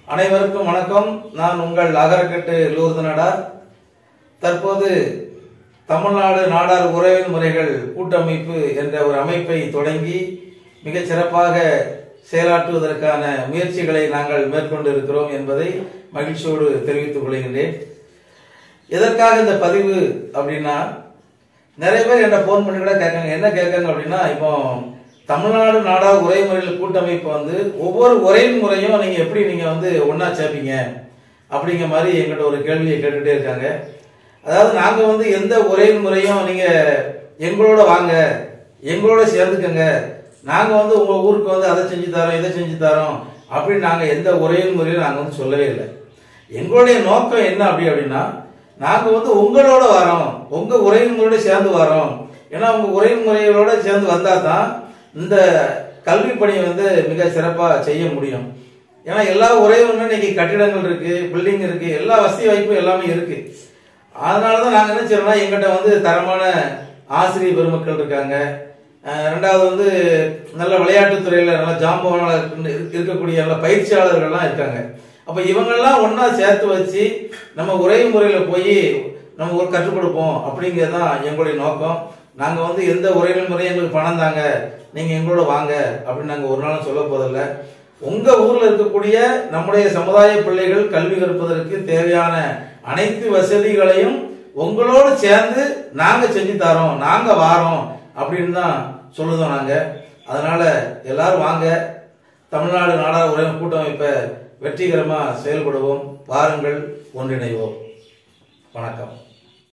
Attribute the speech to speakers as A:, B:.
A: அனைவருக்கும் வணக்கம். நான் உங்கள் அகரக்கட்டு லூர்து நாடார். தற்போது தமிழ்நாடு நாடார் உறவின் முறைகள் கூட்டமைப்பு என்ற ஒரு அமைப்பை தொடங்கி மிக சிறப்பாக செயலாற்றுவதற்கான முயற்சிகளை நாங்கள் மேற்கொண்டு இருக்கிறோம் என்பதை மகிழ்ச்சியோடு தெரிவித்துக் கொள்கின்றேன். எதற்காக இந்த பதிவு அப்படின்னா, நிறைய பேர் என்ன போன் பண்ணி கூட கேட்காங்க. என்ன கேட்காங்க அப்படின்னா, இப்போ தமிழ்நாடு நாடார் உரைமுறைகள் கூட்டமைப்பு ஒவ்வொரு உரையின் முறையும் நீங்க எப்படி ஒன்னா சேர்ப்பீங்க அப்படிங்கிற மாதிரி எங்கிட்ட ஒரு கேள்வியை கேட்டுட்டே இருக்காங்க. அதாவது நாங்க எந்த உரையின் முறையும் நீங்க எங்களோட வாங்க, எங்களோட சேர்ந்துக்கங்க, நாங்க உங்க ஊருக்கு அதை செஞ்சு தரோம் இதை செஞ்சு தரோம் அப்படின்னு நாங்க எந்த உரையின் முறையும் நாங்க சொல்லவே இல்லை. எங்களுடைய நோக்கம் என்ன அப்படின்னா, நாங்க உங்களோட வரோம், உங்க உரையின் முறையோட சேர்ந்து வரோம். ஏன்னா உங்க உரையின் முறைகளோட சேர்ந்து வந்தா தான் இந்த கல்வி பணியை மிக சிறப்பா செய்ய முடியும். ஏன்னா எல்லா உரையும் இன்னைக்கு கட்டிடங்கள் இருக்கு, பில்டிங் இருக்கு, எல்லா வசதி வாய்ப்பும் எல்லாமே இருக்கு. அதனாலதான் நாங்க என்ன செய்யறோம்னா, எங்கிட்ட தரமான ஆசிரியர் பெருமக்கள் இருக்காங்க. ரெண்டாவது நல்ல விளையாட்டுத்துறையில நல்ல ஜாம்பவான இருக்கக்கூடிய நல்ல பயிற்சியாளர்கள்லாம் இருக்காங்க. அப்ப இவங்கெல்லாம் ஒன்னா சேர்த்து வச்சு நம்ம உரை முறையில போய் நம்ம ஒரு கற்றுக் கொடுப்போம் அப்படிங்கறதுதான் எங்களுடைய நோக்கம். நாங்க எந்த உரைகள் முறையும் எங்களுக்கு பணம் தாங்க, நீங்க எங்களோட வாங்க அப்படின்னு நாங்க ஒரு நாளும் சொல்ல போதில்லை. உங்க ஊர்ல இருக்கக்கூடிய நம்முடைய சமுதாய பிள்ளைகள் கல்வி கற்பதற்கு தேவையான அனைத்து வசதிகளையும் உங்களோடு சேர்ந்து நாங்க செஞ்சு தரோம், நாங்க வாரோம் அப்படின்னு தான் சொல்லுதோம் நாங்க. அதனால எல்லாரும் வாங்க, தமிழ்நாடு நாடார் உரை கூட்டமைப்பை வெற்றிகரமா செயல்படுவோம். வாருங்கள், ஒன்றிணைவோம். வணக்கம்.